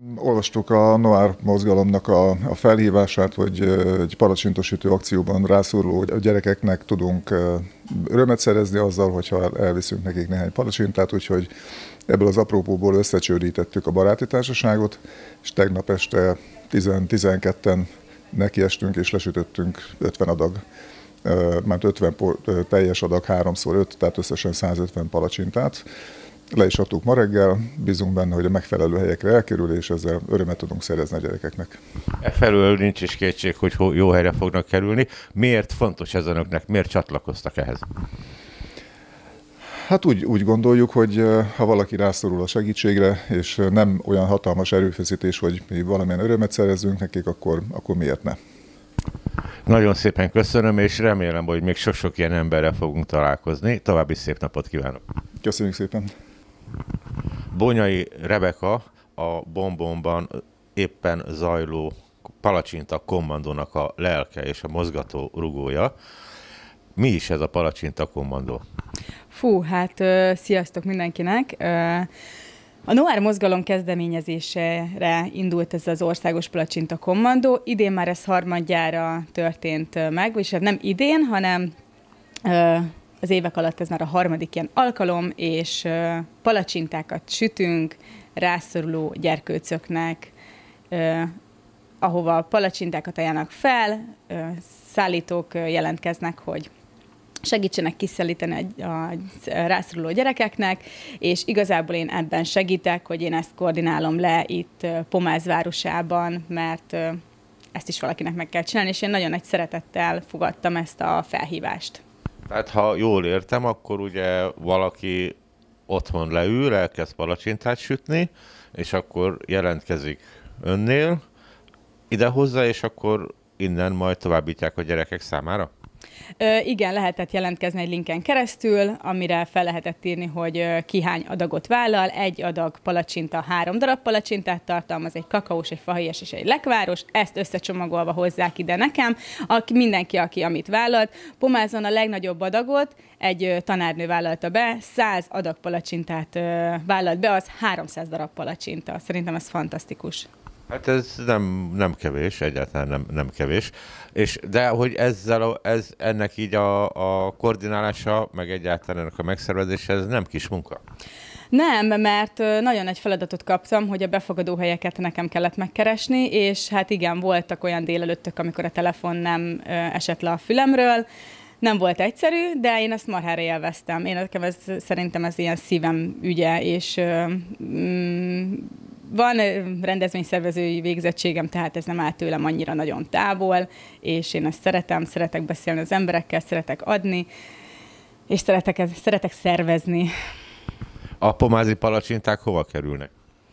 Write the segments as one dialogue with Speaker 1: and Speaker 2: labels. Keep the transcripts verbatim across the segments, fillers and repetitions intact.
Speaker 1: Olvastuk a Noir mozgalomnak a, a felhívását, hogy egy palacsintosütő akcióban rászoruló gyerekeknek tudunk örömet szerezni azzal, hogyha elviszünk nekik néhány palacsintát, úgyhogy ebből az apropóból összecsődítettük a baráti társaságot, és tegnap este tíz-tizenketten nekiestünk és lesütöttünk ötven adag, mert ötven teljes adag háromszor öt, tehát összesen százötven palacsintát. Le is adtuk ma reggel, bízunk benne, hogy a megfelelő helyekre elkerül, és ezzel örömet tudunk szerezni a gyerekeknek.
Speaker 2: E felől nincs is kétség, hogy jó helyre fognak kerülni. Miért fontos ez önöknek? Miért csatlakoztak ehhez?
Speaker 1: Hát úgy, úgy gondoljuk, hogy ha valaki rászorul a segítségre, és nem olyan hatalmas erőfeszítés, hogy mi valamilyen örömet szerezzünk nekik, akkor, akkor miért ne?
Speaker 2: Nagyon szépen köszönöm, és remélem, hogy még sok-sok ilyen emberrel fogunk találkozni. További szép napot kívánok!
Speaker 1: Köszönjük szépen!
Speaker 2: Bonyai Rebeka, a Bonbonban éppen zajló palacsinta kommandónak a lelke és a mozgató rugója. Mi is ez a palacsinta kommandó?
Speaker 3: Fú, hát ö, sziasztok mindenkinek! Ö, a Noir mozgalom kezdeményezésére indult ez az országos palacsinta kommandó. Idén már ez harmadjára történt meg, vagyis nem idén, hanem ö, az évek alatt ez már a harmadik ilyen alkalom, és ö, palacsintákat sütünk rászoruló gyerkőcöknek, ö, ahova palacsintákat ajánlnak fel, ö, szállítók jelentkeznek, hogy segítsenek kiszállítani a, a rászoruló gyerekeknek, és igazából én ebben segítek, hogy én ezt koordinálom le itt Pomáz városában, mert ezt is valakinek meg kell csinálni, és én nagyon nagy szeretettel fogadtam ezt a felhívást.
Speaker 2: Tehát ha jól értem, akkor ugye valaki otthon leül, elkezd palacsintát sütni, és akkor jelentkezik önnél idehozza, és akkor innen majd továbbítják a gyerekek számára?
Speaker 3: Ö, igen, lehetett jelentkezni egy linken keresztül, amire fel lehetett írni, hogy ki hány adagot vállal. Egy adag palacsinta három darab palacsintát tartalmaz, egy kakaós, egy fahéjas és egy lekváros. Ezt összecsomagolva hozzák ide nekem. Aki, mindenki, aki amit vállalt. Pomázon a legnagyobb adagot egy tanárnő vállalta be, száz adag palacsintát vállalt be, az háromszáz darab palacsinta. Szerintem ez fantasztikus.
Speaker 2: Hát ez nem, nem kevés, egyáltalán nem, nem kevés. És, de hogy ezzel a, ez, ennek így a, a koordinálása, meg egyáltalán ennek a megszervezése, ez nem kis munka?
Speaker 3: Nem, mert nagyon nagy feladatot kaptam, hogy a befogadó helyeket nekem kellett megkeresni, és hát igen, voltak olyan délelőttök, amikor a telefon nem esett le a fülemről. Nem volt egyszerű, de én ezt marhára élveztem. Én nekem ez, szerintem ez ilyen szívem ügye, és mm, van rendezvényszervezői végzettségem, tehát ez nem áll tőlem annyira nagyon távol, és én ezt szeretem, szeretek beszélni az emberekkel, szeretek adni, és szeretek, szeretek szervezni.
Speaker 2: A pomázi palacsinták hova kerülnek?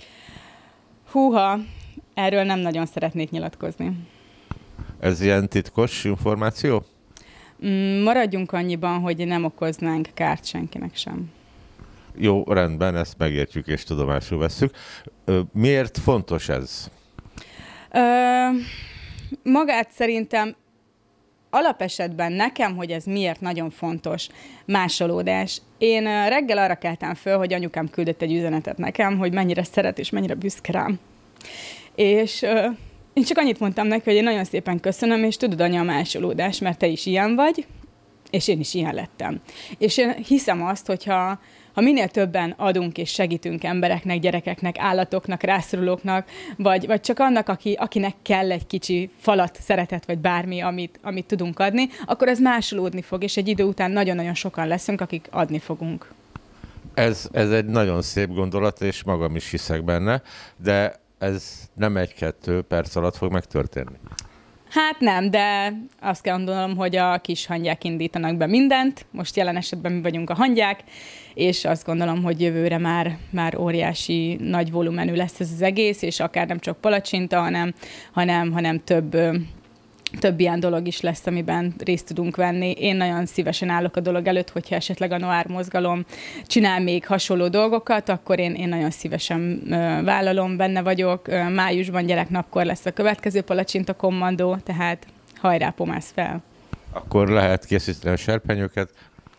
Speaker 3: Húha, erről nem nagyon szeretnék nyilatkozni.
Speaker 2: Ez ilyen titkos információ?
Speaker 3: Maradjunk annyiban, hogy nem okoznánk kárt senkinek sem.
Speaker 2: Jó, rendben, ezt megértjük és tudomásul vesszük. Miért fontos ez?
Speaker 3: Ö, magát szerintem alapesetben nekem, hogy ez miért nagyon fontos, másolódás. Én reggel arra keltem föl, hogy anyukám küldött egy üzenetet nekem, hogy mennyire szeret és mennyire büszke rám. És ö, én csak annyit mondtam neki, hogy én nagyon szépen köszönöm, és tudod, anya, a másolódás, mert te is ilyen vagy, és én is ilyen lettem. És én hiszem azt, hogyha ha minél többen adunk és segítünk embereknek, gyerekeknek, állatoknak, rászorulóknak, vagy, vagy csak annak, aki, akinek kell egy kicsi falat, szeretet, vagy bármi, amit, amit tudunk adni, akkor ez másolódni fog, és egy idő után nagyon-nagyon sokan leszünk, akik adni fogunk.
Speaker 2: Ez, ez egy nagyon szép gondolat, és magam is hiszek benne, de ez nem egy-kettő perc alatt fog megtörténni.
Speaker 3: Hát nem, de azt kell gondolom, hogy a kis hangyák indítanak be mindent. Most jelen esetben mi vagyunk a hangyák, és azt gondolom, hogy jövőre már, már óriási nagy volumenű lesz ez az egész, és akár nem csak palacsinta, hanem, hanem, hanem több, több ilyen dolog is lesz, amiben részt tudunk venni. Én nagyon szívesen állok a dolog előtt, hogyha esetleg a Noir mozgalom csinál még hasonló dolgokat, akkor én, én nagyon szívesen vállalom, benne vagyok. Májusban gyereknapkor lesz a következő palacsinta kommandó, tehát hajrá, Pomáz fel!
Speaker 2: Akkor lehet készíteni a serpenyőket.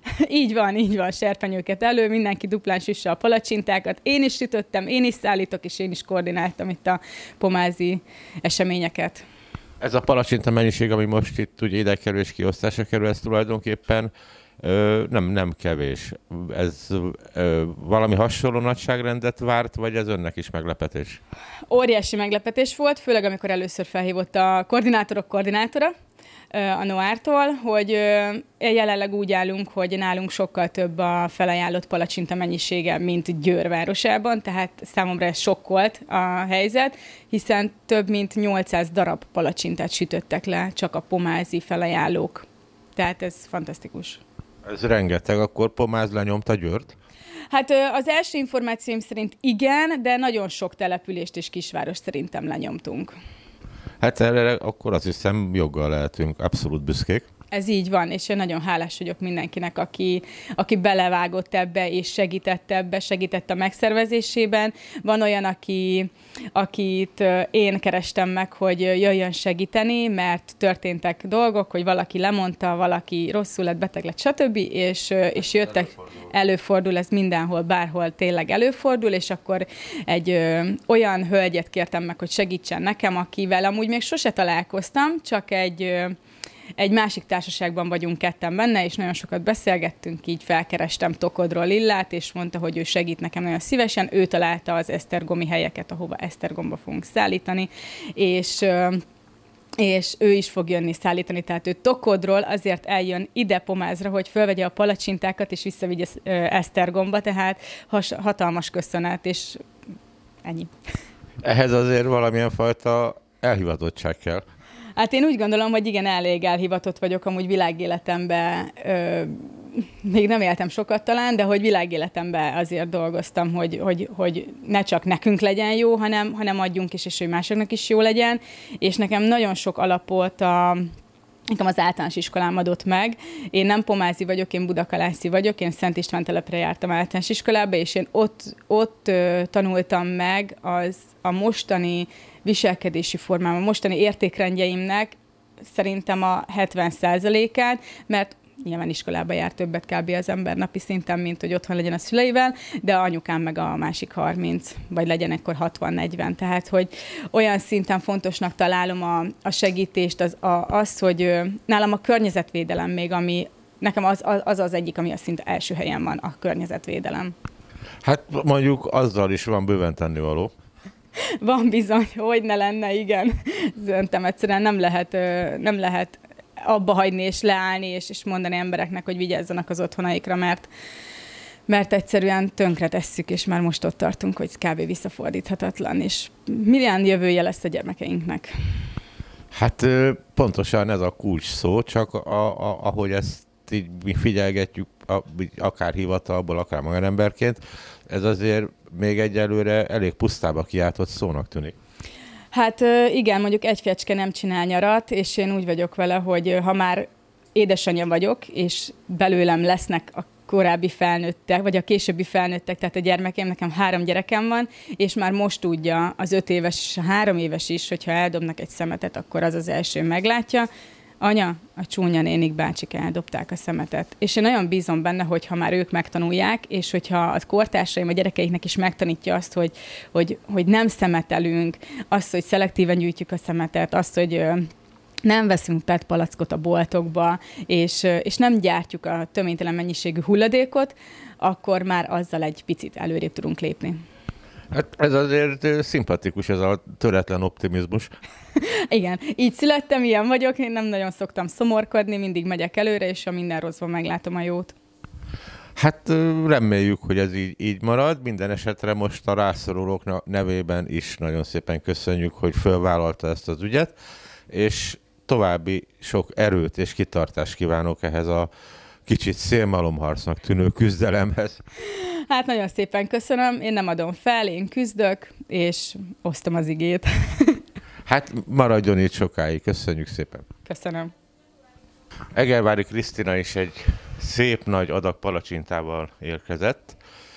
Speaker 3: Így van, így van, serpenyőket elő, mindenki duplán süsse a palacsintákat. Én is sütöttem, én is szállítok, és én is koordináltam itt a pomázi eseményeket.
Speaker 2: Ez a palacsinta mennyiség, ami most itt ugye ide kerül és kiosztásra kerül, ez tulajdonképpen ö, nem, nem kevés. Ez ö, valami hasonló nagyságrendet várt, vagy ez önnek is meglepetés?
Speaker 3: Óriási meglepetés volt, főleg amikor először felhívott a koordinátorok koordinátora a Noártól, hogy jelenleg úgy állunk, hogy nálunk sokkal több a felajánlott palacsinta mennyisége, mint Győr városában, tehát számomra ez sokkolt a helyzet, hiszen több mint nyolcszáz darab palacsintát sütöttek le csak a pomázi felajánlók. Tehát ez fantasztikus.
Speaker 2: Ez rengeteg, akkor Pomáz lenyomta Győrt?
Speaker 3: Hát az első információim szerint igen, de nagyon sok települést és kisváros szerintem lenyomtunk.
Speaker 2: Hát erre akkor azt hiszem joggal lehetünk abszolút büszkék.
Speaker 3: Ez így van, és én nagyon hálás vagyok mindenkinek, aki, aki belevágott ebbe, és segített ebbe, segített a megszervezésében. Van olyan, aki, akit én kerestem meg, hogy jöjjön segíteni, mert történtek dolgok, hogy valaki lemondta, valaki rosszul lett, beteg lett, stb. És, és jöttek, előfordul. előfordul, ez mindenhol, bárhol tényleg előfordul, és akkor egy ö, olyan hölgyet kértem meg, hogy segítsen nekem, akivel amúgy még sose találkoztam, csak egy... Ö, Egy másik társaságban vagyunk ketten benne, és nagyon sokat beszélgettünk, így felkerestem Tokodról Lillát, és mondta, hogy ő segít nekem nagyon szívesen. Ő találta az esztergomi helyeket, ahova Esztergomba fogunk szállítani, és... és ő is fog jönni szállítani, tehát ő Tokodról azért eljön ide Pomázra, hogy fölvegye a palacsintákat, és visszavigye Esztergomba, tehát has, hatalmas köszönet, és ennyi.
Speaker 2: Ehhez azért valamilyen fajta elhivatottság kell.
Speaker 3: Hát én úgy gondolom, hogy igen, elég elhivatott vagyok, amúgy világéletemben, ö, még nem éltem sokat talán, de hogy világéletemben azért dolgoztam, hogy, hogy, hogy ne csak nekünk legyen jó, hanem, hanem adjunk is, és hogy másoknak is jó legyen. És nekem nagyon sok alapot a... Nekem az általános iskolám adott meg. Én nem pomázi vagyok, én budakalászi vagyok, én Szent István telepre jártam általános iskolába, és én ott, ott ö, tanultam meg az a mostani viselkedési formám, a mostani értékrendjeimnek szerintem a hetven százalékát, mert nyilván iskolába jár többet kb. Az ember napi szinten, mint hogy otthon legyen a szüleivel, de anyukám meg a másik harminc, vagy legyen ekkor hatvan-negyven. Tehát, hogy olyan szinten fontosnak találom a, a segítést, az, a, az, hogy ö, nálam a környezetvédelem még, ami nekem az az, az az egyik, ami a szinte első helyen van, a környezetvédelem.
Speaker 2: Hát mondjuk azzal is van bőven tennivaló.
Speaker 3: Van bizony, hogy ne lenne, igen. Szerintem egyszerűen nem lehet, nem lehet abba hagyni és leállni, és, és mondani embereknek, hogy vigyázzanak az otthonaikra, mert, mert egyszerűen tönkre tesszük, és már most ott tartunk, hogy kb. Visszafordíthatatlan, és milyen jövője lesz a gyermekeinknek.
Speaker 2: Hát pontosan ez a kulcs szó, csak a, a, ahogy ezt így mi figyelgetjük, a, akár hivatalból, akár magánemberként, ez azért még egyelőre elég pusztába kiáltott szónak tűnik.
Speaker 3: Hát igen, mondjuk egy fecske nem csinál nyarat, és én úgy vagyok vele, hogy ha már édesanyja vagyok, és belőlem lesznek a korábbi felnőttek, vagy a későbbi felnőttek, tehát a gyermekeim, nekem három gyerekem van, és már most tudja az öt éves és a három éves is, hogyha eldobnak egy szemetet, akkor az az első meglátja. Anya, a csúnya nénik bácsik eldobták a szemetet. És én nagyon bízom benne, hogy ha már ők megtanulják, és hogyha a kortársaim, a gyerekeiknek is megtanítja azt, hogy, hogy, hogy nem szemetelünk, azt, hogy szelektíven gyűjtjük a szemetet, azt, hogy nem veszünk pé é té palackot a boltokba, és, és nem gyártjuk a töménytelen mennyiségű hulladékot, akkor már azzal egy picit előrébb tudunk lépni.
Speaker 2: Hát ez azért szimpatikus, ez a töretlen optimizmus.
Speaker 3: Igen, így születtem, ilyen vagyok, én nem nagyon szoktam szomorkodni, mindig megyek előre, és a minden rosszban meglátom a jót.
Speaker 2: Hát reméljük, hogy ez így, így marad. Minden esetre most a rászorulók nevében is nagyon szépen köszönjük, hogy fölvállalta ezt az ügyet, és további sok erőt és kitartást kívánok ehhez a kicsit szélmalomharcnak tűnő küzdelemhez.
Speaker 3: Hát nagyon szépen köszönöm, én nem adom fel, én küzdök, és osztom az igét.
Speaker 2: Hát maradjon itt sokáig, köszönjük szépen.
Speaker 3: Köszönöm.
Speaker 2: Egervári Krisztina is egy szép nagy adag palacsintával érkezett.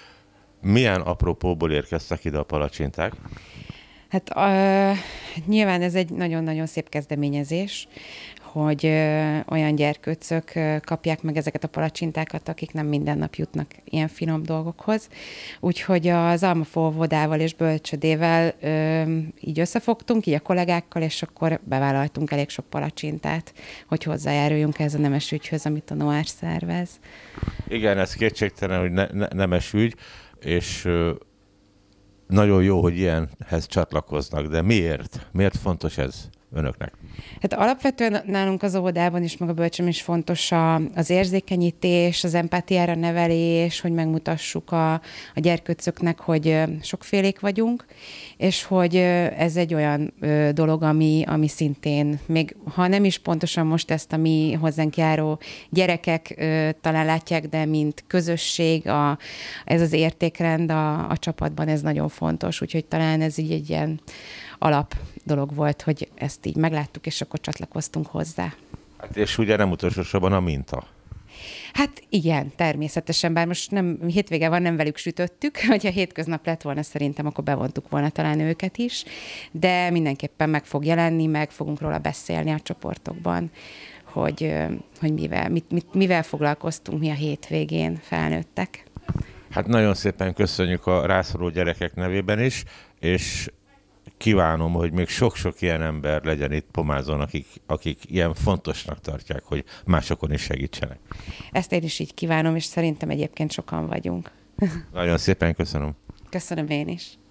Speaker 2: Milyen apropóból érkeztek ide a palacsinták?
Speaker 4: Hát uh, nyilván ez egy nagyon-nagyon szép kezdeményezés, hogy ö, olyan gyerkőcök ö, kapják meg ezeket a palacsintákat, akik nem minden nap jutnak ilyen finom dolgokhoz. Úgyhogy az Almafó óvodával és bölcsödével ö, így összefogtunk, így a kollégákkal, és akkor bevállaltunk elég sok palacsintát, hogy hozzájáruljunk ez a nemes ügyhöz, amit a Noir szervez.
Speaker 2: Igen, ez kétségtelen, hogy ne, ne, nemes ügy, és ö, nagyon jó, hogy ilyenhez csatlakoznak, de miért? Miért fontos ez önöknek?
Speaker 4: Hát alapvetően nálunk az óvodában is, meg a bölcsön is fontos a, az érzékenyítés, az empátiára nevelés, hogy megmutassuk a, a gyerkőcöknek, hogy sokfélék vagyunk, és hogy ez egy olyan dolog, ami, ami szintén, még ha nem is pontosan most ezt a mi hozzánk járó gyerekek talán látják, de mint közösség, a, ez az értékrend a, a csapatban, ez nagyon fontos, úgyhogy talán ez így egy ilyen alap dolog volt, hogy ezt így megláttuk, és akkor csatlakoztunk hozzá.
Speaker 2: Hát és ugye nem utolsó sorban a minta.
Speaker 4: Hát igen, természetesen, bár most nem, hétvége van, nem velük sütöttük, hogyha hétköznap lett volna, szerintem akkor bevontuk volna talán őket is, de mindenképpen meg fog jelenni, meg fogunk róla beszélni a csoportokban, hogy, hogy mivel, mit, mit, mivel foglalkoztunk mi a hétvégén, felnőttek.
Speaker 2: Hát nagyon szépen köszönjük a rászoruló gyerekek nevében is, és kívánom, hogy még sok-sok ilyen ember legyen itt Pomázon, akik, akik ilyen fontosnak tartják, hogy másokon is segítsenek.
Speaker 4: Ezt én is így kívánom, és szerintem egyébként sokan vagyunk.
Speaker 2: Nagyon szépen köszönöm.
Speaker 4: Köszönöm én is.